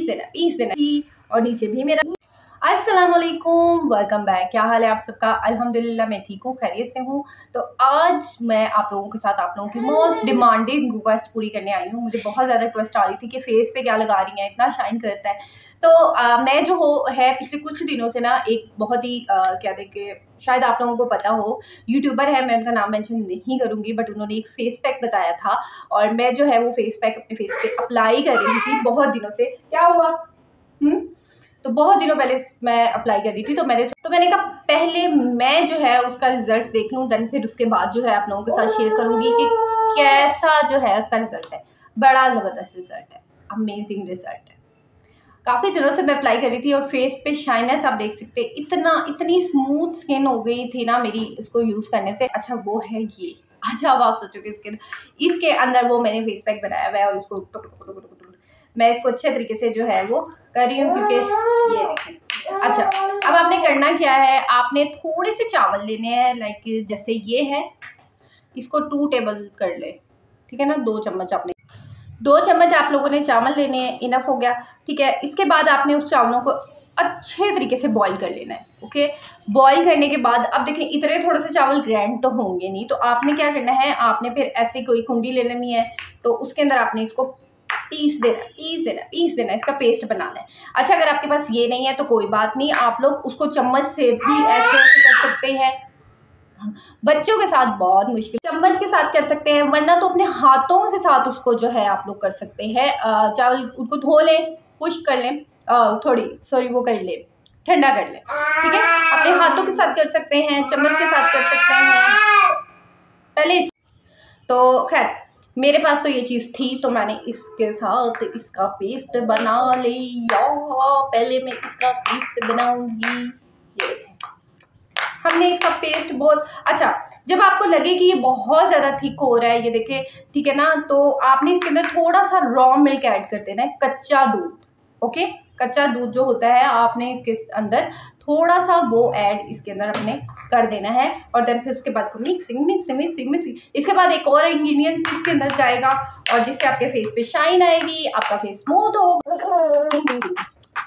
Piece देना और नीचे भी मेरा। अस्सलाम वालेकुम, वेलकम बैक। क्या हाल है आप सबका? अल्हम्दुलिल्लाह मैं ठीक हूँ, खैरियत से हूँ। तो आज मैं आप लोगों के साथ आप लोगों की मोस्ट डिमांडिंग रिक्वेस्ट पूरी करने आई हूँ। मुझे बहुत ज़्यादा रिक्वेस्ट आ रही थी कि फेस पे क्या लगा रही हैं, इतना शाइन करता है। तो मैं जो है पिछले कुछ दिनों से ना एक बहुत ही क्या देखे, शायद आप लोगों को पता हो, यूट्यूबर है, मैं उनका नाम मेंशन नहीं करूँगी, बट उन्होंने एक फेस पैक बताया था और मैं जो है वो फेस पैक अपने फेस पे अप्लाई कर रही थी बहुत दिनों से। क्या हुआ? तो बहुत दिनों पहले मैं अप्लाई कर रही थी, तो मैंने कहा पहले मैं जो है उसका रिजल्ट देख लूँ, देन फिर उसके बाद जो है आप लोगों के साथ शेयर करूँगी कि कैसा जो है उसका रिजल्ट है। बड़ा ज़बरदस्त रिजल्ट है, अमेजिंग रिजल्ट है। काफ़ी दिनों से मैं अप्लाई कर रही थी और फेस पे शाइनेस आप देख सकते हैं, इतनी स्मूथ स्किन हो गई थी ना मेरी इसको यूज़ करने से। अच्छा वो है ये, अच्छा अब आप सोचोगे इसके अंदर वो मैंने फेस पैक बनाया हुआ है और उसको मैं इसको अच्छे तरीके से जो है वो कर रही हूँ, क्योंकि ये देखें। अच्छा अब आपने करना क्या है, आपने थोड़े से चावल लेने हैं, लाइक जैसे ये है, इसको 2 टेबल कर ले, ठीक है ना। 2 चम्मच आपने 2 चम्मच आप लोगों ने चावल लेने हैं, इनफ हो गया, ठीक है। इसके बाद आपने उस चावलों को अच्छे तरीके से बॉईल कर लेना है, ओके। बॉईल करने के बाद अब देखें इतने थोड़े से चावल ग्रैंड तो होंगे नहीं, तो आपने क्या करना है, आपने फिर ऐसी कोई खुंडी ले लेनी है, तो उसके अंदर आपने इसको पीस देना, इसका पेस्ट बनाना है। अच्छा अगर आपके पास ये नहीं है तो कोई बात नहीं, आप लोग उसको चम्मच से भी ऐसे कर सकते हैं। बच्चों के साथ बहुत मुश्किल, चम्मच के साथ कर सकते हैं, वरना तो अपने हाथों के साथ उसको जो है आप लोग कर सकते हैं। चावल उनको धो लें, खुश्क कर लें, वो कर लें, ठंडा कर लें, ठीक है। अपने हाथों के साथ कर सकते हैं, चम्मच के साथ कर सकते हैं पहले। तो खैर मेरे पास तो ये चीज़ थी, तो मैंने इसके साथ इसका पेस्ट बना लिया। पहले मैं इसका पेस्ट बनाऊंगी। ये देखें, हमने इसका पेस्ट बहुत अच्छा। जब आपको लगे कि ये बहुत ज़्यादा थिक हो रहा है, ये देखें, ठीक है ना, तो आपने इसके अंदर थोड़ा सा रॉ मिल्क ऐड कर देना है, कच्चा दूध, ओके। कच्चा दूध जो होता है आपने इसके अंदर थोड़ा सा वो ऐड इसके अंदर अपने कर देना है, और देन फिर उसके बाद मिक्सिंग। इसके बाद एक और इंग्रेडिएंट इसके अंदर जाएगा, और जिससे आपके फेस पे शाइन आएगी, आपका फेस स्मूथ होगा।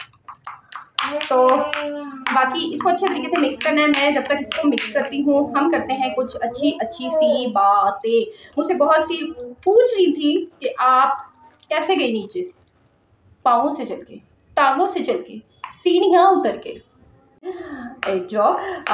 तो बाकी इसको अच्छे तरीके से मिक्स करना है। मैं जब तक इसको मिक्स करती हूँ, हम करते हैं कुछ अच्छी सी बातें। मुझसे बहुत सी पूछ रही थी कि आप कैसे गए नीचे, पाँव से चल के, टांगों से चल के, सीढ़ियाँ उतर के। एक जॉब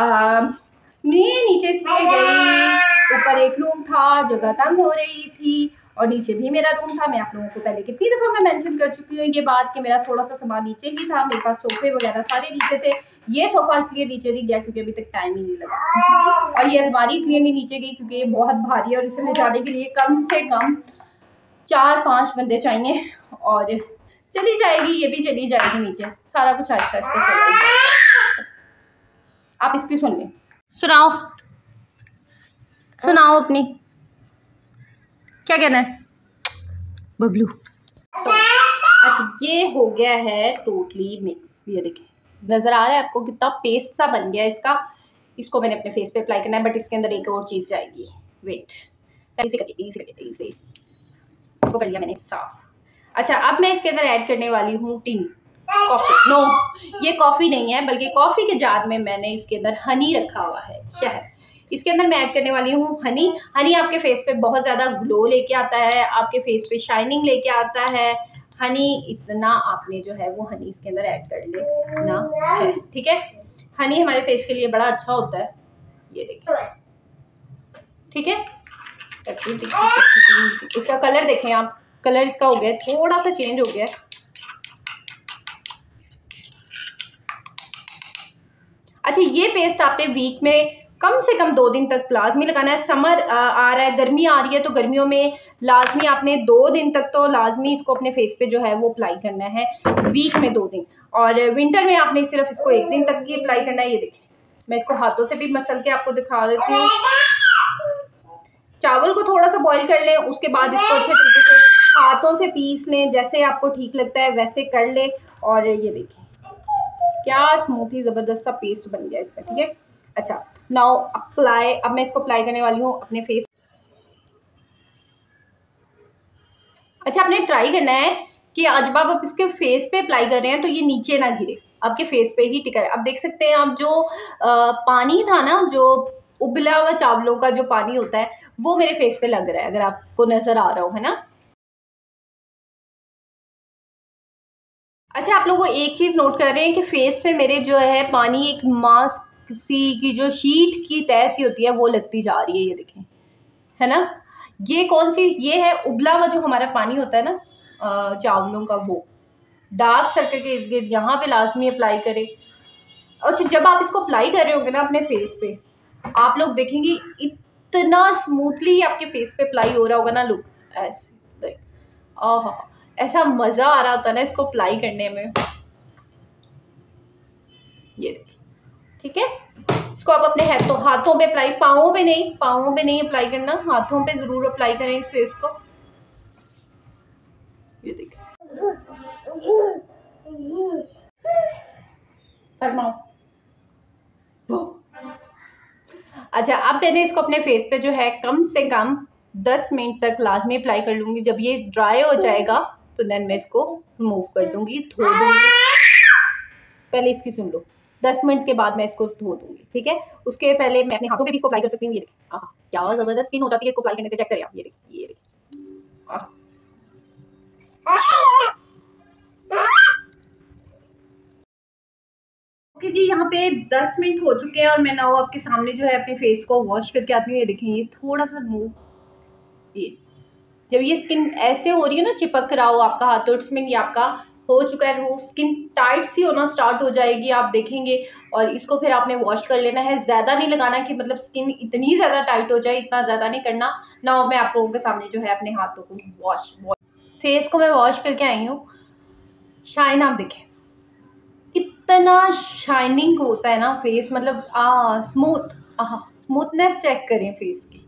मैं नीचे इसलिए गई, ऊपर एक रूम था, जगह तंग हो रही थी, और नीचे भी मेरा रूम था। मैं आप लोगों को पहले कितनी दफ़ा मैं मेंशन कर चुकी हूँ ये बात कि मेरा थोड़ा सा सामान नीचे ही था। मेरे पास सोफे वगैरह सारे नीचे थे। ये सोफ़ा इसलिए नीचे नहीं गया क्योंकि अभी तक टाइम ही नहीं लगा, और ये अलमारी इसलिए नहीं नीचे गई क्योंकि ये बहुत भारी है और इसे ले जाने के लिए कम से कम 4-5 बंदे चाहिए, और चली जाएगी, ये भी चली जाएगी नीचे, सारा कुछ आहिस्ता आहिस्ता चलेगा। आप इसकी सुन लें, सुनाओ अपनी, क्या कहना है बबलू। तो अच्छा ये हो गया है टोटली मिक्स। ये देखिए, नज़र आ रहा है आपको कितना पेस्ट सा बन गया है इसका। इसको मैंने अपने फेस पे अप्लाई करना है, बट इसके अंदर एक और चीज़ जाएगी। वेट, इसे इसको कर लिया मैंने साफ। अच्छा अब मैं इसके अंदर ऐड करने वाली हूँ टी, कॉफ़ी। नो, ये कॉफ़ी नहीं है, बल्कि कॉफ़ी के जार में मैंने इसके अंदर हनी रखा हुआ है, शहद। इसके अंदर मैं ऐड करने वाली हूँ हनी। हनी आपके फेस पे बहुत ज़्यादा ग्लो लेके आता है, आपके फेस पे शाइनिंग लेके आता है। हनी इतना आपने जो है वो हनी इसके अंदर ऐड कर लेना है, ठीक है। हनी हमारे फेस के लिए बड़ा अच्छा होता है, ये देखिए, ठीक है। इसका कलर देखें आप, कलर इसका हो गया थोड़ा सा चेंज हो गया। अच्छा ये पेस्ट आपने वीक में कम से कम 2 दिन तक लाजमी लगाना है। समर आ रहा है, गर्मी आ रही है, तो गर्मियों में लाजमी आपने 2 दिन तक तो लाजमी इसको अपने फेस पे जो है वो अप्लाई करना है, वीक में 2 दिन। और विंटर में आपने सिर्फ इसको 1 दिन तक ही अप्लाई करना है। ये देखिए, मैं इसको हाथों से भी मसल के आपको दिखा देती हूँ। चावल को थोड़ा सा बॉईल कर लें, उसके बाद इसको अच्छे तरीके से हाथों से पीस लें, जैसे आपको ठीक लगता है वैसे कर लें। और ये देखिए क्या स्मूथी ज़बरदस्त सा पेस्ट बन गया इसका, ठीक है। अच्छा नाउ अप्लाई, अब मैं इसको अप्लाई करने वाली हूँ अपने फेस। अच्छा आपने ट्राई करना है कि जब आप इसके फेस पे अप्लाई कर रहे हैं तो ये नीचे ना गिरे, आपके फेस पे ही टिका है। अब देख सकते हैं आप, जो पानी था ना, जो उबला हुआ चावलों का जो पानी होता है वो मेरे फेस पे लग रहा है, अगर आपको नजर आ रहा हो, है ना। अच्छा, आप लोगों को एक चीज नोट कर रहे हैं कि फेस पे मेरे जो है पानी एक मास्क सी की जो शीट की तय सी होती है वो लगती जा रही है, ये देखें, है ना। ये कौन सी, ये है उबला हुआ जो हमारा पानी होता है ना चावलों का, वो डार्क सर्कल के इर्द गिर्द यहाँ पे लाजमी अप्लाई करें। अच्छा, जब आप इसको अप्लाई कर रहे होंगे ना अपने फेस पे, आप लोग देखेंगे इतना स्मूथली आपके फेस पे अप्लाई हो रहा होगा ना, लुक ऐसे, लाइक आहा, ऐसा मज़ा आ रहा होता है ना इसको अप्लाई करने में। ये देखिए, ठीक है। इसको आप अपने हाथों पे अप्लाई, पाँवों पे नहीं अप्लाई करना, हाथों पे ज़रूर अप्लाई करें इस फेस को। ये देखिए, फरमाओ। अच्छा, अब मैंने इसको अपने फेस पे जो है कम से कम 10 मिनट तक लाजमी अप्लाई कर लूँगी। जब ये ड्राई हो जाएगा तो देन मैं इसको रिमूव कर दूँगी, धो दूँगी। पहले इसकी सुन लो, 10 मिनट के बाद मैं इसको धो दूँगी, ठीक है। उसके पहले मैं अपने हाथों पे भी इसको अप्लाई कर सकती हूँ। ये देखिए, क्या ज़बरदस्त स्किन हो जाती है इसको अप्लाई करने से, चेक करें आप। ये देखिए, ये देखिए, ओके जी, यहाँ पे 10 मिनट हो चुके हैं और मैं नाउ आपके सामने जो है अपने फेस को वॉश करके आती हूँ। ये देखें, ये थोड़ा सा मूव, ये जब ये स्किन ऐसे हो रही है ना, चिपक रहा हो आपका हाथ, तो इट्स मीन ये आपका हो चुका है रिमूव। स्किन टाइट सी होना स्टार्ट हो जाएगी, आप देखेंगे। और इसको फिर आपने वॉश कर लेना है, ज़्यादा नहीं लगाना कि मतलब स्किन इतनी ज़्यादा टाइट हो जाए, इतना ज़्यादा नहीं करना। ना मैं आप लोगों के सामने जो है अपने हाथों को वॉश फेस को मैं वॉश करके आई हूँ। शाइन आप देखें, इतना शाइनिंग होता है ना फेस, मतलब स्मूथ, स्मूथनेस चेक करें फेस की,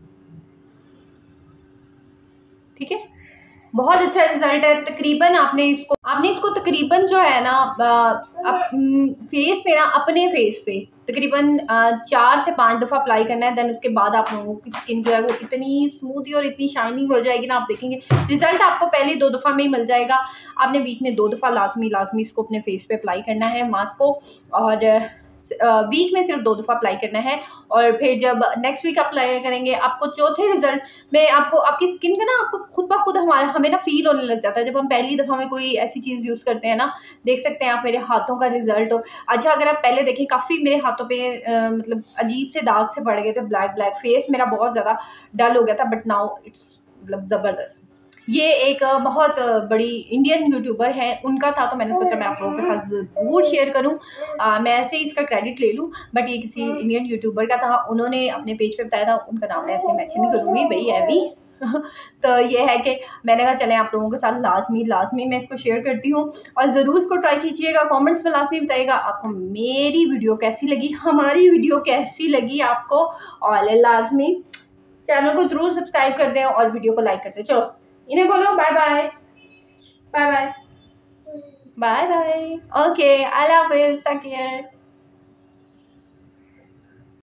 ठीक है। बहुत अच्छा रिजल्ट है। तकरीबन आपने इसको तकरीबन जो है ना फेस पे ना, अपने फेस पे तकरीबन 4 से 5 दफ़ा अप्लाई करना है। देन उसके बाद आप लोगों की स्किन जो है वो इतनी स्मूथी और इतनी शाइनिंग हो जाएगी ना, आप देखेंगे रिजल्ट आपको पहले 2 दफ़ा में ही मिल जाएगा। आपने वीक में 2 दफ़ा लाजमी इसको अपने फेस पे अप्लाई करना है मास्क को, और वीक में सिर्फ 2 दफ़ा अप्लाई करना है। और फिर जब नेक्स्ट वीक अप्लाई करेंगे, आपको चौथे रिजल्ट में आपको आपकी स्किन का ना, आपको खुद ब खुद हमें ना फील होने लग जाता है जब हम पहली दफ़ा में कोई ऐसी चीज़ यूज़ करते हैं ना। देख सकते हैं आप मेरे हाथों का रिजल्ट। अच्छा, अगर आप पहले देखें, काफ़ी मेरे हाथों पे मतलब अजीब से दाग से पड़ गए थे, ब्लैक फेस मेरा बहुत ज़्यादा डल हो गया था, बट नाउ इट्स मतलब ज़बरदस्त। ये एक बहुत बड़ी इंडियन यूट्यूबर है, उनका था, तो मैंने सोचा मैं आप लोगों के साथ ज़रूर शेयर करूं। मैं ऐसे ही इसका क्रेडिट ले लूं, बट ये किसी इंडियन यूट्यूबर का था, उन्होंने अपने पेज पे बताया था। उनका नाम मैं ऐसे मेंशन करूँगी भाई, एवी तो ये है कि मैंने कहा चलें आप लोगों के साथ लाजमी मैं इसको शेयर करती हूँ, और ज़रूर इसको ट्राई कीजिएगा। कमेंट्स में लाजमी बताइएगा आपको मेरी वीडियो कैसी लगी, हमारी वीडियो कैसी लगी आपको, और लाजमी चैनल को ज़रूर सब्सक्राइब कर दें और वीडियो को लाइक कर दें। चलो, इन्हें बोलो bye bye, bye bye, bye bye. Okay, अल्लाह हाफिज़, टेक केयर।